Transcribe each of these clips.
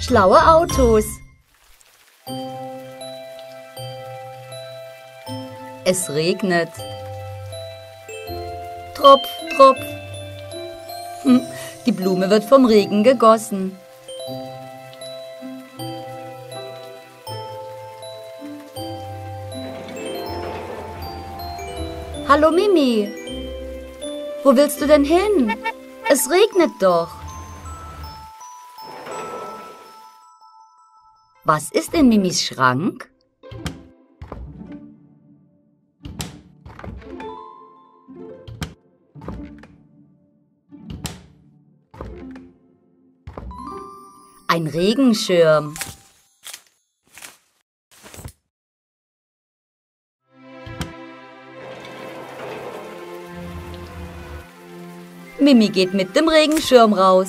Schlaue Autos. Es regnet. Tropf, tropf. Die Blume wird vom Regen gegossen. Hallo Mimi. Wo willst du denn hin? Es regnet doch. Was ist in Mimis Schrank? Ein Regenschirm. Mimi geht mit dem Regenschirm raus.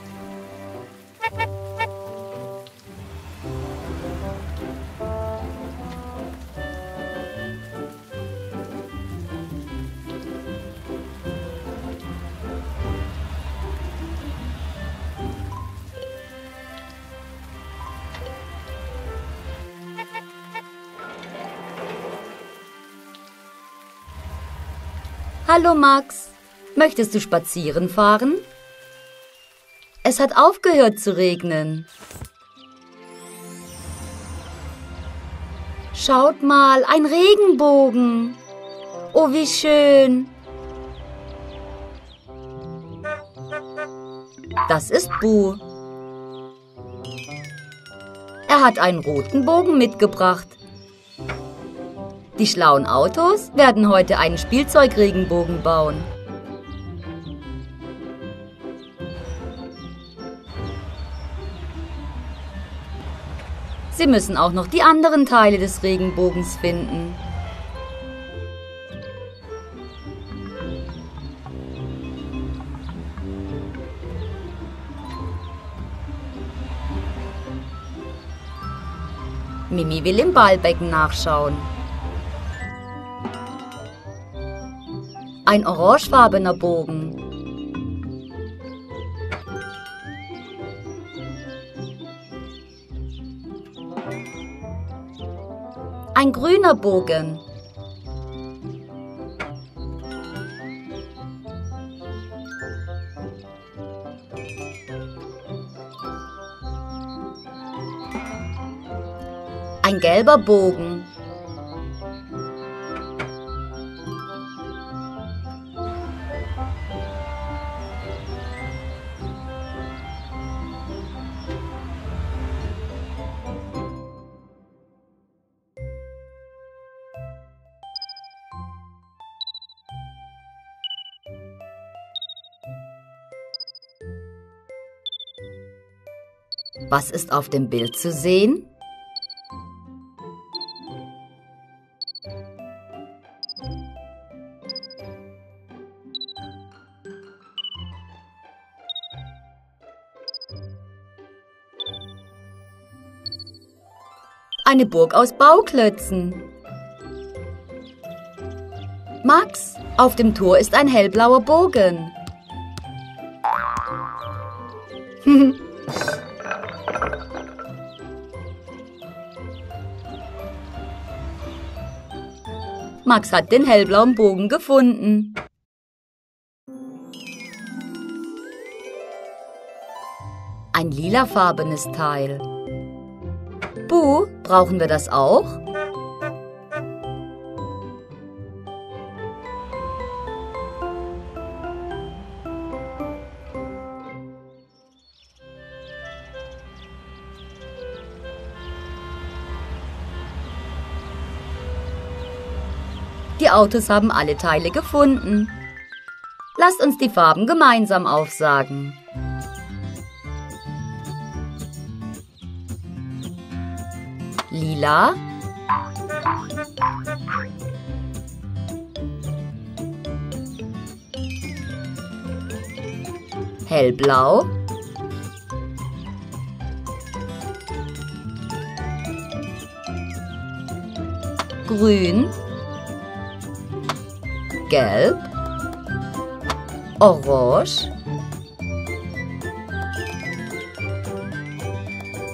Hallo Max, möchtest du spazieren fahren? Es hat aufgehört zu regnen. Schaut mal, ein Regenbogen. Oh, wie schön. Das ist Bu. Er hat einen roten Bogen mitgebracht. Die schlauen Autos werden heute einen Spielzeugregenbogen bauen. Sie müssen auch noch die anderen Teile des Regenbogens finden. Mimi will im Ballbecken nachschauen. Ein orangefarbener Bogen. Ein grüner Bogen. Ein gelber Bogen. Was ist auf dem Bild zu sehen? Eine Burg aus Bauklötzen. Max, auf dem Tor ist ein hellblauer Bogen. Max hat den hellblauen Bogen gefunden. Ein lilafarbenes Teil. Bu, brauchen wir das auch? Die Autos haben alle Teile gefunden. Lasst uns die Farben gemeinsam aufsagen. Lila, hellblau, grün, gelb, orange,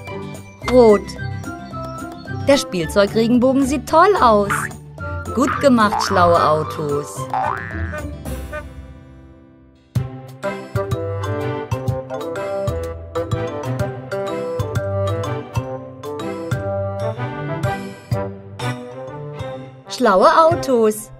Rot. Der Spielzeugregenbogen sieht toll aus. Gut gemacht, schlaue Autos. Schlaue Autos.